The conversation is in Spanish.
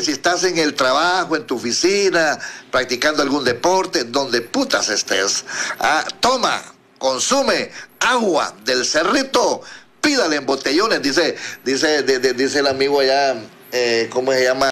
que si estás en el trabajo, en tu oficina, practicando algún deporte, donde putas estés, toma, consume agua del cerrito, pídale en botellones, dice el amigo allá, ¿cómo se llama?